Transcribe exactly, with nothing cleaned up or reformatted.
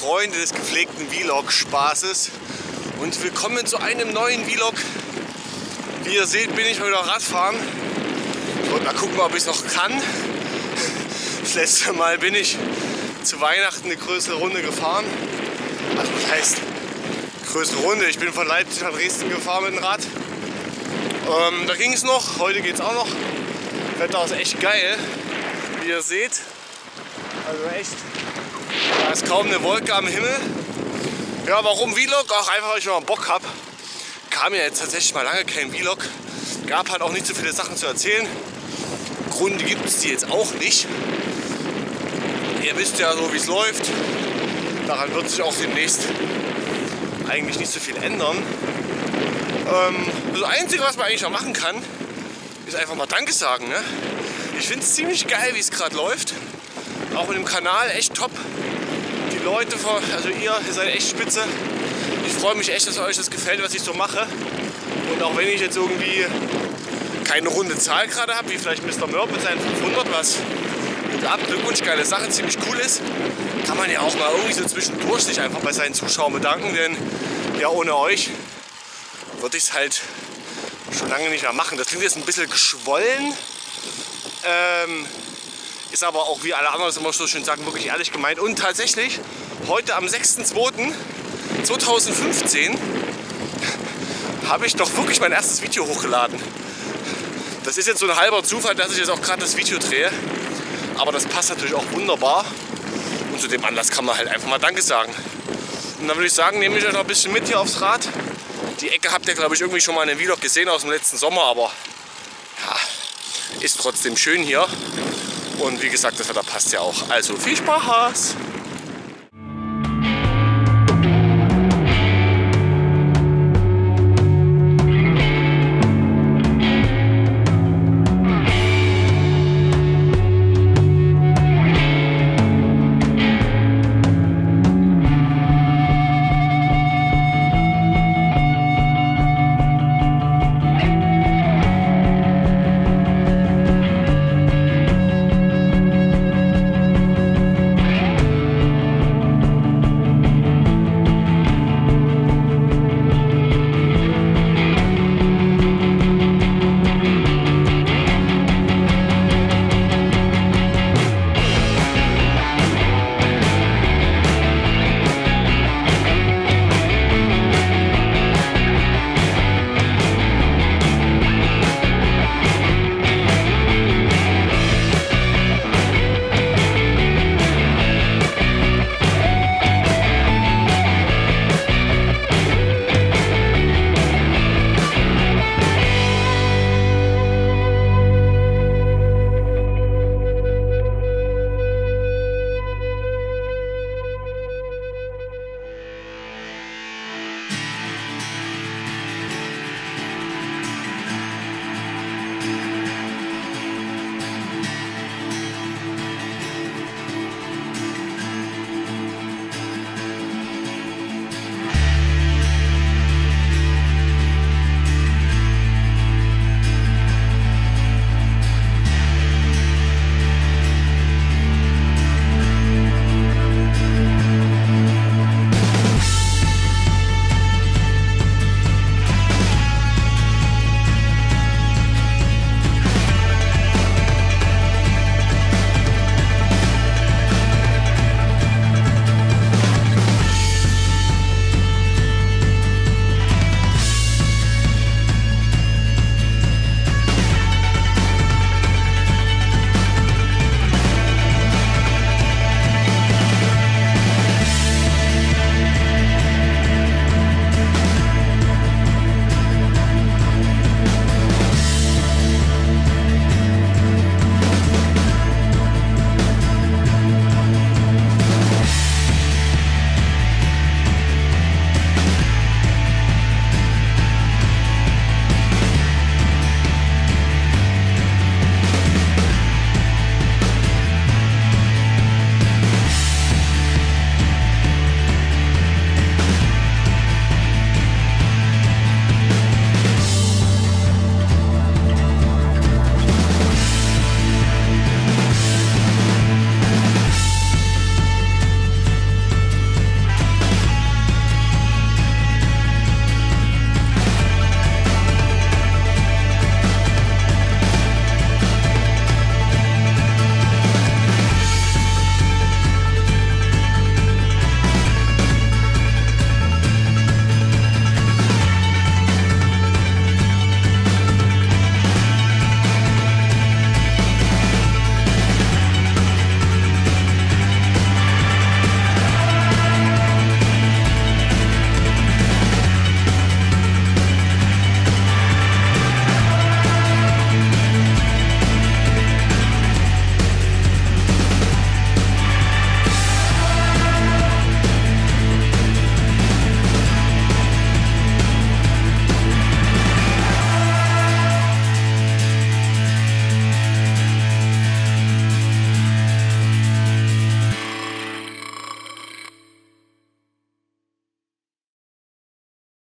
Freunde des gepflegten Vlog-Spaßes und willkommen zu einem neuen Vlog. Wie ihr seht, bin ich mal wieder Radfahren. Ich wollte mal gucken, ob ich es noch kann. Das letzte Mal bin ich zu Weihnachten eine größere Runde gefahren. Also das heißt, größere Runde. Ich bin von Leipzig nach Dresden gefahren mit dem Rad. Ähm, da ging es noch, heute geht es auch noch. Wetter ist echt geil, wie ihr seht. Also echt, da ist kaum eine Wolke am Himmel. Ja, warum Vlog? Auch einfach, weil ich mal Bock habe. Kam ja jetzt tatsächlich mal lange kein Vlog. Gab halt auch nicht so viele Sachen zu erzählen. Im Grunde gibt es die jetzt auch nicht. Ihr wisst ja so, wie es läuft. Daran wird sich auch demnächst eigentlich nicht so viel ändern. Ähm, das Einzige, was man eigentlich noch machen kann, ist einfach mal Danke sagen. Ne? Ich finde es ziemlich geil, wie es gerade läuft. Auch mit dem Kanal echt top. Die Leute, also ihr, ihr seid echt spitze. Ich freue mich echt, dass euch das gefällt, was ich so mache. Und auch wenn ich jetzt irgendwie keine runde Zahl gerade habe, wie vielleicht Mister Mörb mit seinen fünfhundert, was ab, Glückwunsch, geile Sache, ziemlich cool ist, kann man ja auch mal irgendwie so zwischendurch sich einfach bei seinen Zuschauern bedanken, denn ja, ohne euch würde ich es halt schon lange nicht mehr machen. Das klingt jetzt ein bisschen geschwollen, ähm, ist aber auch, wie alle anderen das immer so schön sagen, wirklich ehrlich gemeint. Und tatsächlich, heute am sechsten zweiten zweitausendfünfzehn habe ich doch wirklich mein erstes Video hochgeladen. Das ist jetzt so ein halber Zufall, dass ich jetzt auch gerade das Video drehe. Aber das passt natürlich auch wunderbar. Und zu dem Anlass kann man halt einfach mal Danke sagen. Und dann würde ich sagen, nehme ich euch noch ein bisschen mit hier aufs Rad. Die Ecke habt ihr, glaube ich, irgendwie schon mal in einem Vlog gesehen aus dem letzten Sommer. Aber ja, ist trotzdem schön hier. Und wie gesagt, das Wetter passt ja auch. Also viel Spaß!